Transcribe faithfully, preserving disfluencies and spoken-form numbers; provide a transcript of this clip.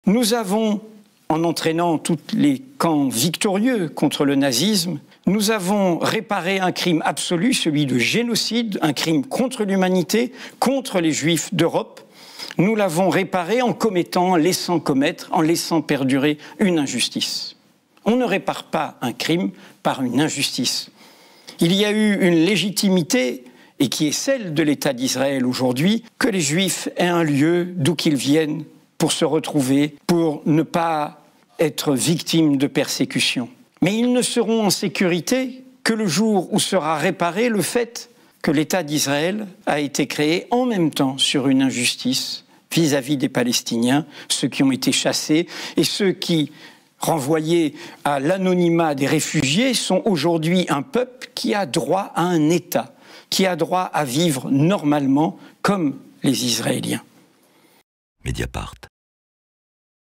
Nous avons, en entraînant tous les camps victorieux contre le nazisme, nous avons réparé un crime absolu, celui de génocide, un crime contre l'humanité, contre les Juifs d'Europe. Nous l'avons réparé en commettant, en laissant commettre, en laissant perdurer une injustice. On ne répare pas un crime par une injustice. Il y a eu une légitimité, et qui est celle de l'État d'Israël aujourd'hui, que les Juifs aient un lieu d'où qu'ils viennent pour se retrouver, pour ne pas être victimes de persécutions. Mais ils ne seront en sécurité que le jour où sera réparé le fait que l'État d'Israël a été créé en même temps sur une injustice vis-à-vis des Palestiniens, ceux qui ont été chassés et ceux qui, renvoyés à l'anonymat des réfugiés, sont aujourd'hui un peuple qui a droit à un État, qui a droit à vivre normalement comme les Israéliens. Mediapart.